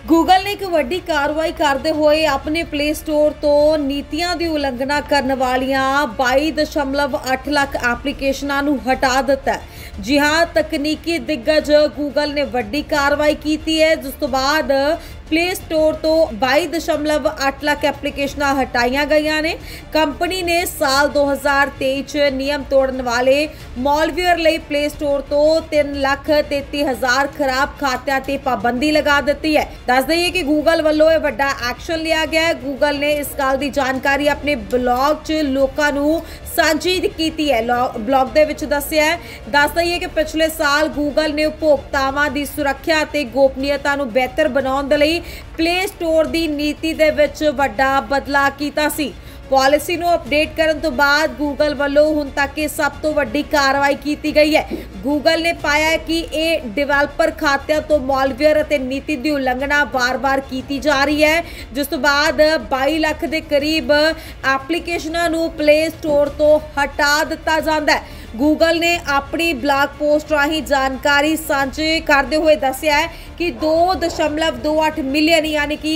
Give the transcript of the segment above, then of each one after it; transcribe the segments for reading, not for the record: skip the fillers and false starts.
Google ने एक वड्डी कार्रवाई करते हुए अपने प्ले स्टोर तो नीतियां की उलंघना करने वालियां 22.8 लाख एप्लीकेशनां नूं हटा दिता है। जी हाँ, तकनीकी दिग्गज गूगल ने वड्डी कार्रवाई की है, जिस तो बाद प्ले स्टोर तो 22.8 लाख एप्लीकेशनां हटाई गई ने। कंपनी ने साल 2023 नियम तोड़न वाले मॉलवेयर लई प्ले स्टोर तो 3,33,000 खराब खात्यां ते पाबंदी लगा दी है। दस दईए कि गूगल वालों वड्डा एक्शन लिया गया है। गूगल ने इस गल की जानकारी अपने ब्लॉग च लोकां नूं सांझी की है। ब्लॉग दे विच दस्सिया है। दस दईए कि पिछले साल गूगल ने उपभोक्तावां की सुरक्षा ते गोपनीयता नूं बेहतर बनाउण दे लई प्ले स्टोर की नीति दे विच वड्डा बदलाव कीता सी। पॉलिसी नूं अपडेट करन तो बाद गूगल वालों हुण तक की सब तो वड्डी कार्रवाई की गई है। गूगल ने पाया कि ये डिवेलपर खात्यां तो मॉलवेयर अते नीति की उलंघना बार-बार की जा रही है, जिस तो बाद 22 लाख के करीब एप्लीकेशनां नूं प्ले स्टोर तो हटा दिता जांदा है। गूगल ने अपनी ब्लॉग पोस्ट राही जानकारी सांझे करते हुए दस्सिया है कि 2.28 मिलियन यानी कि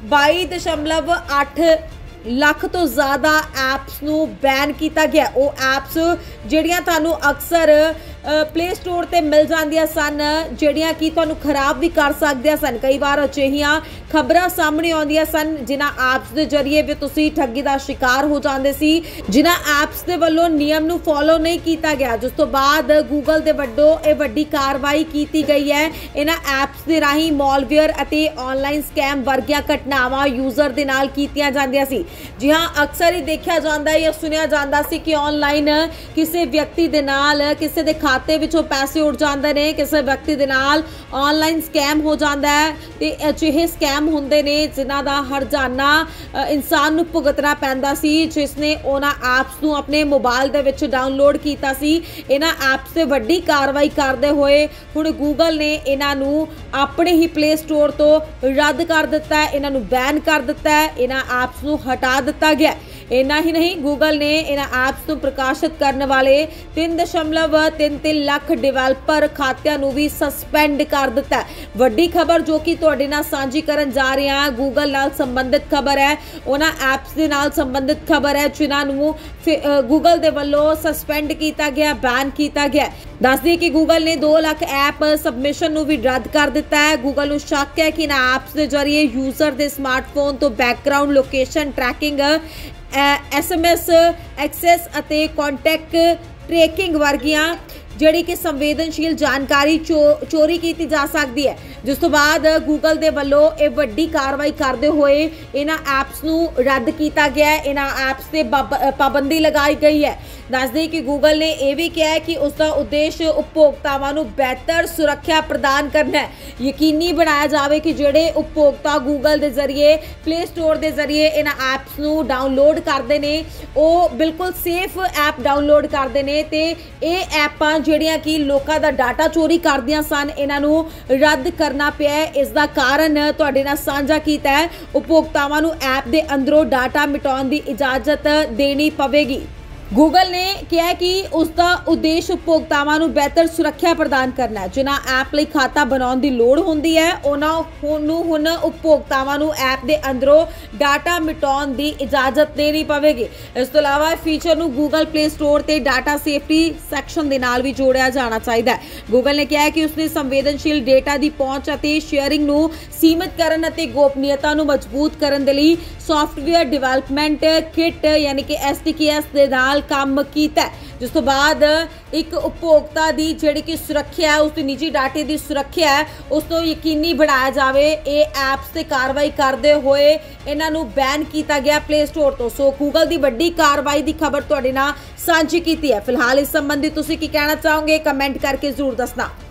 22.8 लाख तो ज़्यादा ऐप्स नूं बैन किया गया। वो ऐप्स जिहड़ियां तुहानूं अक्सर प्ले स्टोर ते मिल जांदियां सन, जिहड़ियां कि तुहानूं खराब भी कर सकदियां सन। कई बार अजिहियां खबरां सामने आउंदियां सन जिन्हां ऐप्स दे जरिए भी तुसीं ठगी दा शिकार हो जांदे सी, जिन्हां ऐप्स दे वल्लों नियम नूं फॉलो नहीं किया गया। जिस तो बाद गूगल दे वड्डों ये वड्डी कार्रवाई की गई है। इन्हां ऐप्स दे राही मॉलवेयर अते ऑनलाइन स्कैम वर्गियां घटनावां यूजर दे नाल कीतियां जांदियां सी। जी हाँ, अक्सर ही देखा जाता है या सुनिया जाता सी कि ऑनलाइन किसी व्यक्ति दे नाल किसी दे खाते विचों पैसे उड़ जाते हैं, किसी व्यक्ति दे नाल ऑनलाइन स्कैम हो जाता है। तो अजिहे स्कैम हुंदे ने जिन्हां दा हरजाना इंसान नूं भुगतना पैंदा सी, जिसने उन्हां ऐप्स नूं अपने मोबाइल दे विच डाउनलोड कीता सी। इन्हां ऐप्स ते वड्डी कार्रवाई करदे होए हुण गूगल ने इन्हां नूं अपने ही प्ले स्टोर तो रद्द कर दिता है, इन्हां नूं बैन कर दिता है, इन्हां ऐप्स नूं हटा दिता गया। इन्ना ही नहीं, गूगल ने इन्हां ऐप्स को प्रकाशित करने वाले 3.33 लाख डिवेलपर खात्यां नूं भी सस्पेंड कर दिता है। वड्डी खबर जो कि तुहाडे नाल सांझी करन जा रहे हैं, गूगल नाल संबंधित खबर है। उन्हां ऐप्स दे नाल संबंधित खबर है जिन्हां नूं गूगल दे वल्लों सस्पेंड किया गया, बैन किया गया। दस दी कि गूगल ने 2 लाख ऐप सबमिशन नूं भी रद्द कर दिता है। गूगल नूं शक है कि इन्हां ऐप्स के जरिए यूजर के स्मार्टफोन तो background location tracking, SMS access अते कॉन्टैक्ट ट्रैकिंग वर्गियां जिहड़ी कि संवेदनशील जानकारी चोरी की जा सकती है। जिस तो बाद गूगल दे वल्लों ये वड्डी कार्रवाई करते हुए इन्हां ऐप्स नूं रद्द किया गया है, इन्हां ऐप्स ते पाबंदी लगाई गई है। दस दें कि गूगल ने यह भी कहा है कि उसका उद्देश्य उपभोक्तावां नूं बेहतर सुरक्षा प्रदान करना है। यकीनी बनाया जाए कि जिहड़े उपभोक्ता गूगल के जरिए प्ले स्टोर के जरिए इन्हां ऐप्स नूं डाउनलोड करते हैं, वो बिल्कुल सेफ ऐप डाउनलोड करते हैं। तो ये ऐपां जिहड़ियां कि लोकां दा डाटा चोरी करदियां सन, इन्हां नूं रद्द करना पिया। इसका कारण तुहाडे नाल साझा कीता है। उपभोक्तावां नूं ऐप दे अंदरों डाटा मिटाउण दी इजाजत देनी पवेगी। गूगल ने कहा कि उसका उद्देश्य उपभोक्तावां नूं बेहतर सुरक्षा प्रदान करना है। जिन्हां ऐप लई खाता बनाउण दी लोड़ हुंदी है, उन्हां नूं हुण उपभोक्तावां नूं ऐप दे अंदरों डाटा मिटाउण दी इजाजत देनी पवेगी। इस तो इलावा फीचर नूं गूगल प्ले स्टोर ते डाटा सेफ्टी सैक्शन दे नाल भी जोड़िया जाना चाहिए है। गूगल ने कहा है कि उसने संवेदनशील डेटा की पहुंच अते शेयरिंग नूं सीमित करन अते गोपनीयता नूं मजबूत करन दे लई सॉफ्टवेयर डिवेलपमेंट किट यानी कि SDKs दे नाल काम कीता है। जिस तो बाद एक उपभोक्ता की जिहड़ी कि सुरक्षा है, उसकी निजी डाटे की सुरक्षा है, उसको यकीनी बनाया जाए। ये ऐप्स से कार्रवाई करते हुए इन्हां नूं बैन किया गया प्ले स्टोर तो। सो गूगल की वड्डी कार्रवाई की खबर तुहाडे नाल सांझी की है। फिलहाल इस संबंधी तुसीं की कहना चाहोगे, कमेंट करके जरूर दसना।